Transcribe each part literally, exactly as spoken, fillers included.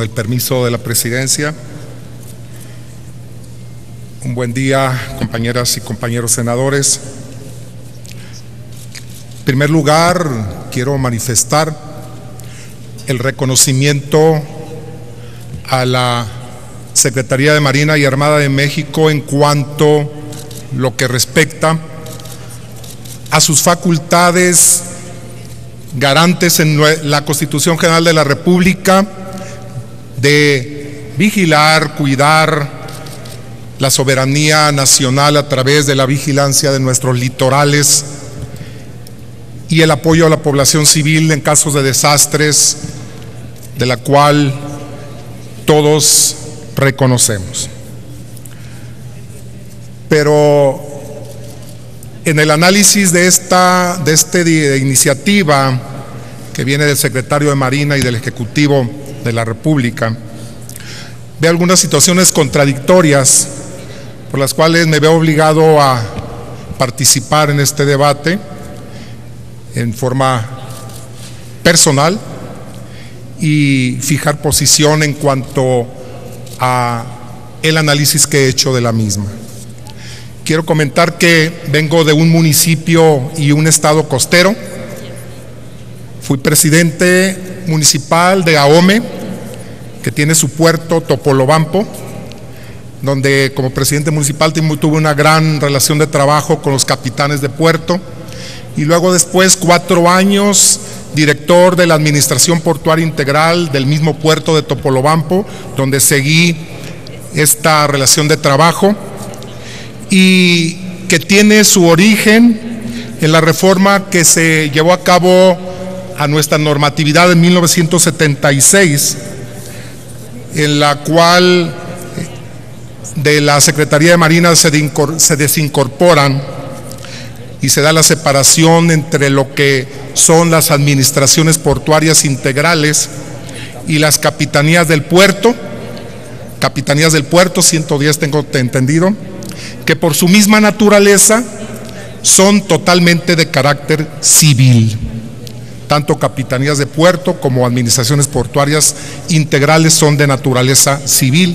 Con el permiso de la presidencia, un buen día, compañeras y compañeros senadores. En primer lugar, quiero manifestar el reconocimiento a la Secretaría de Marina y Armada de México en cuanto lo que respecta a sus facultades garantes en la Constitución General de la República de vigilar, cuidar la soberanía nacional a través de la vigilancia de nuestros litorales y el apoyo a la población civil en casos de desastres, de la cual todos reconocemos. Pero en el análisis de esta de este de iniciativa que viene del secretario de Marina y del Ejecutivo de la República, ve algunas situaciones contradictorias por las cuales me veo obligado a participar en este debate en forma personal y fijar posición en cuanto a el análisis que he hecho de la misma. Quiero comentar que vengo de un municipio y un estado costero. Fui presidente municipal de Ahome, que tiene su puerto Topolobampo, donde como presidente municipal tuve una gran relación de trabajo con los capitanes de puerto, y luego después cuatro años director de la Administración Portuaria Integral del mismo puerto de Topolobampo, donde seguí esta relación de trabajo y que tiene su origen en la reforma que se llevó a cabo a nuestra normatividad en mil novecientos setenta y seis, en la cual de la Secretaría de Marina se, de, se desincorporan y se da la separación entre lo que son las administraciones portuarias integrales y las capitanías del puerto, capitanías del puerto, ciento diez tengo entendido, que por su misma naturaleza son totalmente de carácter civil. Tanto capitanías de puerto como administraciones portuarias integrales son de naturaleza civil.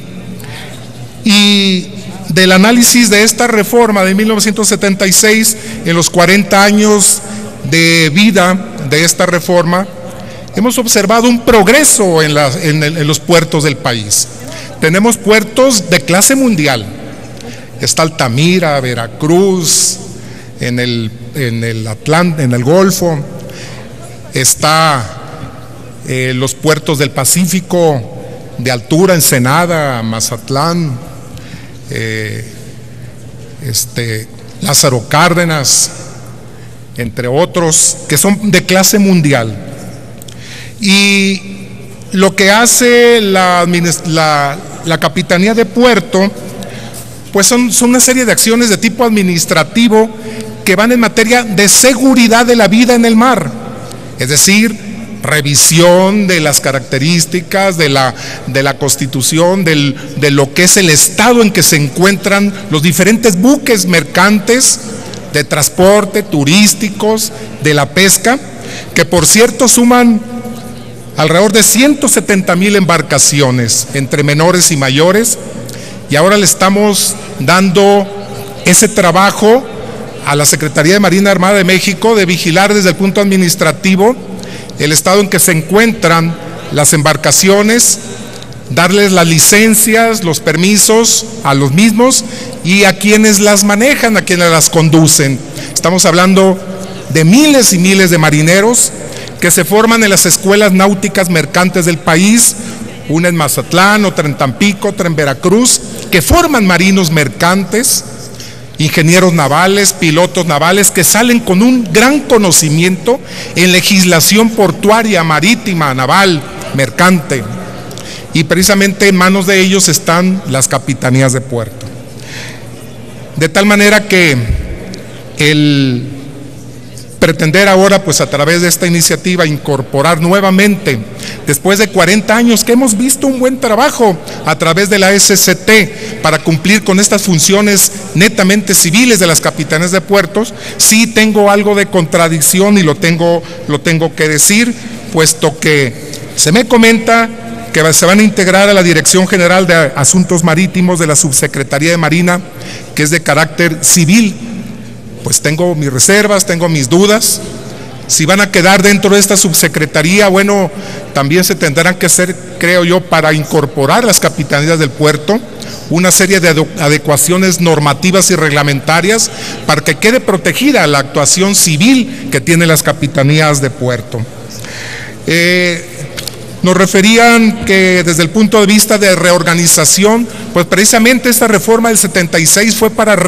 Y del análisis de esta reforma de mil novecientos setenta y seis, en los cuarenta años de vida de esta reforma, hemos observado un progreso en, la, en, el, en los puertos del país. Tenemos puertos de clase mundial. Está Altamira, Veracruz, en el, en el Atlántico, en el Golfo. Está eh, los puertos del Pacífico de altura, Ensenada, Mazatlán, eh, este, Lázaro Cárdenas, entre otros, que son de clase mundial. Y lo que hace la, la, la Capitanía de Puerto, pues son, son una serie de acciones de tipo administrativo que van en materia de seguridad de la vida en el mar. Es decir, revisión de las características de la, de la Constitución, del, de lo que es el estado en que se encuentran los diferentes buques mercantes de transporte, turísticos, de la pesca, que por cierto suman alrededor de ciento setenta mil embarcaciones entre menores y mayores, y ahora le estamos dando ese trabajo a la Secretaría de Marina Armada de México de vigilar desde el punto administrativo el estado en que se encuentran las embarcaciones, darles las licencias, los permisos a los mismos y a quienes las manejan, a quienes las conducen. Estamos hablando de miles y miles de marineros que se forman en las escuelas náuticas mercantes del país, una en Mazatlán, otra en Tampico, otra en Veracruz, que forman marinos mercantes, ingenieros navales, pilotos navales, que salen con un gran conocimiento en legislación portuaria, marítima, naval, mercante. Y precisamente en manos de ellos están las capitanías de puerto. De tal manera que el pretender ahora, pues a través de esta iniciativa, incorporar nuevamente, después de cuarenta años que hemos visto un buen trabajo a través de la S C T para cumplir con estas funciones netamente civiles de las capitanías de puertos, sí tengo algo de contradicción y lo tengo, lo tengo que decir, puesto que se me comenta que se van a integrar a la Dirección General de Asuntos Marítimos de la Subsecretaría de Marina, que es de carácter civil. Pues tengo mis reservas, tengo mis dudas. Si van a quedar dentro de esta subsecretaría, bueno, también se tendrán que hacer, creo yo, para incorporar las capitanías del puerto, una serie de adecuaciones normativas y reglamentarias para que quede protegida la actuación civil que tienen las capitanías de puerto. Eh, Nos referían que desde el punto de vista de reorganización, pues precisamente esta reforma del setenta y seis fue para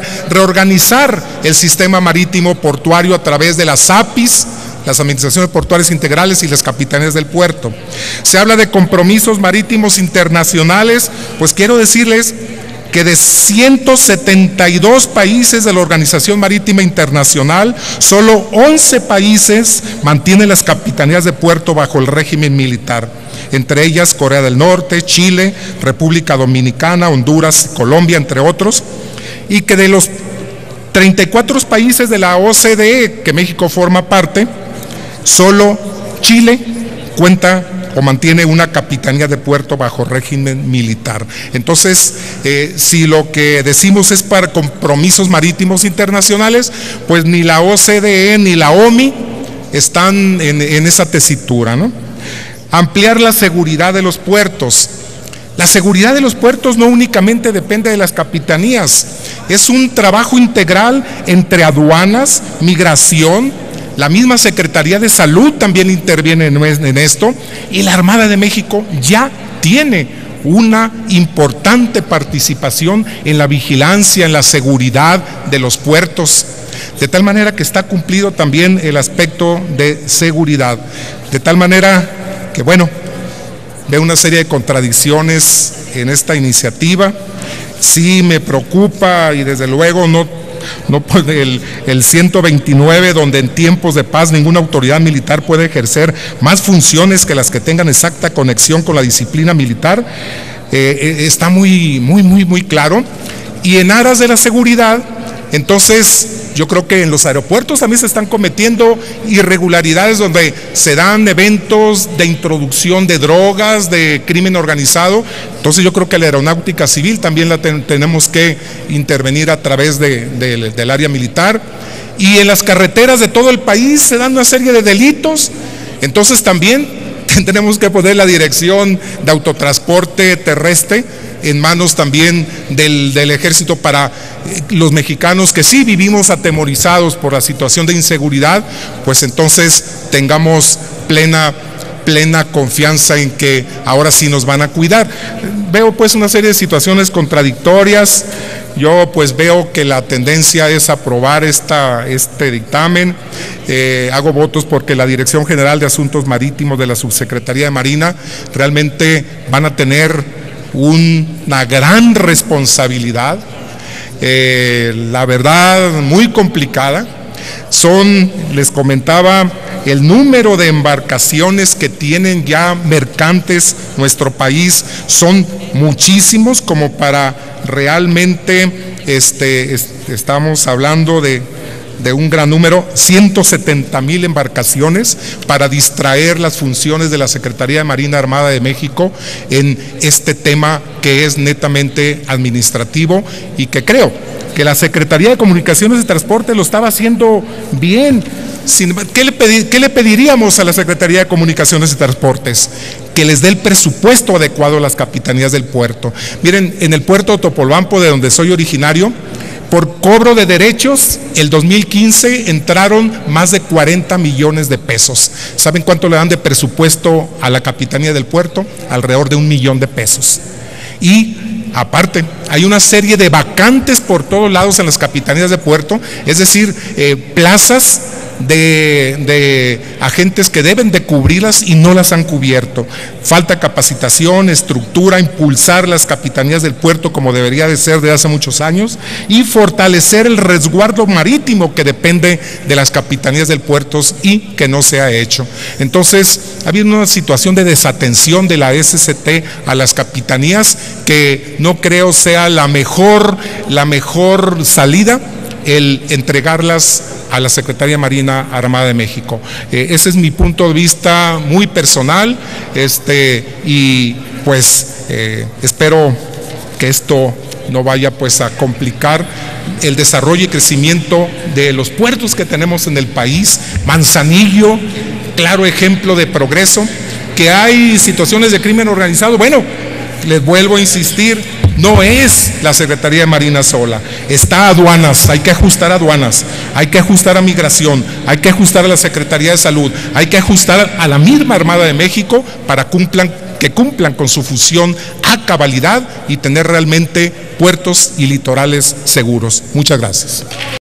reorganizar el sistema marítimo portuario a través de las A P Is, las Administraciones Portuarias Integrales y las Capitanías del Puerto. Se habla de compromisos marítimos internacionales, pues quiero decirles que de ciento setenta y dos países de la Organización Marítima Internacional, solo once países mantienen las capitanías de puerto bajo el régimen militar, entre ellas Corea del Norte, Chile, República Dominicana, Honduras, Colombia, entre otros, y que de los treinta y cuatro países de la O C D E que México forma parte, solo Chile cuenta o mantiene una capitanía de puerto bajo régimen militar. Entonces, eh, si lo que decimos es para compromisos marítimos internacionales, pues ni la O C D E ni la O M I están en, en esa tesitura, ¿no? Ampliar la seguridad de los puertos. La seguridad de los puertos no únicamente depende de las capitanías, es un trabajo integral entre aduanas, migración. La misma Secretaría de Salud también interviene en esto, y la Armada de México ya tiene una importante participación en la vigilancia, en la seguridad de los puertos, de tal manera que está cumplido también el aspecto de seguridad. De tal manera que, bueno, veo una serie de contradicciones en esta iniciativa. Sí me preocupa, y desde luego no No puede el, el ciento veintinueve, donde en tiempos de paz ninguna autoridad militar puede ejercer más funciones que las que tengan exacta conexión con la disciplina militar, eh, está muy, muy, muy, muy claro. Y en aras de la seguridad, entonces yo creo que en los aeropuertos también se están cometiendo irregularidades donde se dan eventos de introducción de drogas, de crimen organizado. Entonces yo creo que la aeronáutica civil también la ten, tenemos que intervenir a través de, de, del área militar. Y en las carreteras de todo el país se dan una serie de delitos. Entonces también tenemos que poner la dirección de autotransporte terrestre en manos también del, del ejército para los mexicanos que sí vivimos atemorizados por la situación de inseguridad, pues entonces tengamos plena, plena confianza en que ahora sí nos van a cuidar. Veo pues una serie de situaciones contradictorias. Yo pues veo que la tendencia es aprobar esta, este dictamen. Eh, hago votos porque la Dirección General de Asuntos Marítimos de la Subsecretaría de Marina realmente van a tener una gran responsabilidad, eh, la verdad muy complicada. Son, les comentaba, el número de embarcaciones que tienen ya mercantes nuestro país son muchísimos como para realmente, este, este estamos hablando de de un gran número, ciento setenta mil embarcaciones, para distraer las funciones de la Secretaría de Marina Armada de México en este tema que es netamente administrativo, y que creo que la Secretaría de Comunicaciones y Transporte lo estaba haciendo bien. ¿Qué le, pedir, ¿Qué le pediríamos a la Secretaría de Comunicaciones y Transportes? Que les dé el presupuesto adecuado a las capitanías del puerto. Miren, en el puerto de Topolobampo, de donde soy originario, por cobro de derechos, el dos mil quince entraron más de cuarenta millones de pesos. ¿Saben cuánto le dan de presupuesto a la Capitanía del Puerto? Alrededor de un millón de pesos. Y aparte, hay una serie de vacantes por todos lados en las capitanías de puerto, es decir, eh, plazas de, de agentes que deben de cubrirlas y no las han cubierto. Falta capacitación, estructura, impulsar las capitanías del puerto como debería de ser de hace muchos años, y fortalecer el resguardo marítimo que depende de las capitanías del puerto y que no se ha hecho. Entonces, ha habido una situación de desatención de la S C T a las capitanías que no creo sea la mejor, la mejor salida el entregarlas a la Secretaría Marina Armada de México. Eh, ese es mi punto de vista muy personal. este, y pues eh, espero que esto no vaya pues a complicar el desarrollo y crecimiento de los puertos que tenemos en el país. Manzanillo, claro ejemplo de progreso. Que hay situaciones de crimen organizado, bueno, les vuelvo a insistir, no es la Secretaría de Marina sola, está aduanas, hay que ajustar aduanas, hay que ajustar a migración, hay que ajustar a la Secretaría de Salud, hay que ajustar a la misma Armada de México para cumplan, que cumplan con su función a cabalidad y tener realmente puertos y litorales seguros. Muchas gracias.